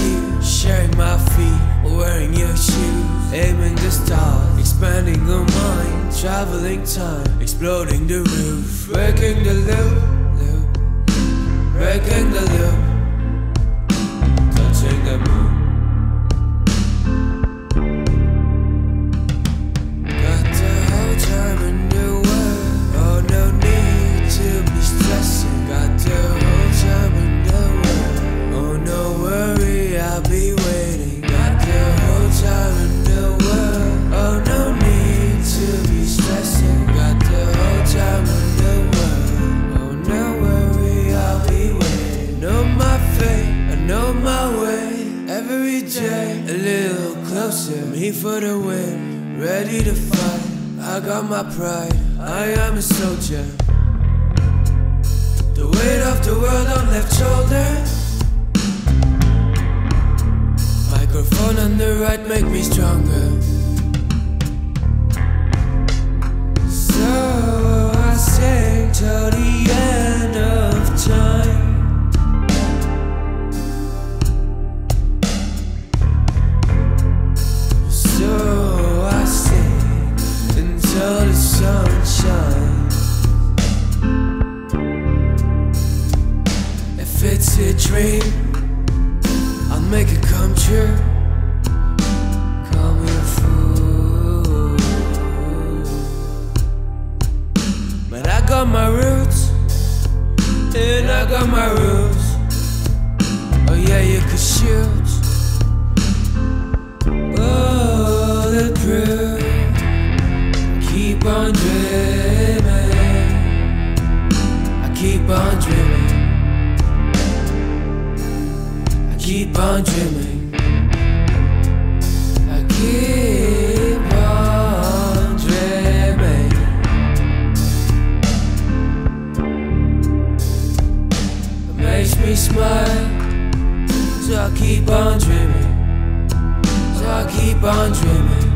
here, sharing my feet, wearing your shoes, aiming the stars, expanding our mind, traveling time, exploding the roof, breaking the loop, breaking the loop, touching the moon. Got the whole time in the world, oh no need to be stressing. Got the whole time in the world, oh no worry, I'll be waiting. Got the whole time in the world, oh no need to be stressing. Got the whole time in the world, oh no worry, I'll be waiting. Know my fate, I know my way. Every day a little closer, I'm here for the win, ready to fight. I got my pride, I am a soldier. The weight of the world on left shoulder. Microphone on the right make me stronger. So I sing till the end of time. So I sing until the sun shines. If it's a dream, I'll make it come true. Call me a fool, but I got my roots, and I got my rules. Oh yeah, you could shoot bulletproof. Keep on dreaming, I keep on dreaming, I keep on dreaming, I keep on dreaming. It makes me smile, so I keep on dreaming, so I keep on dreaming.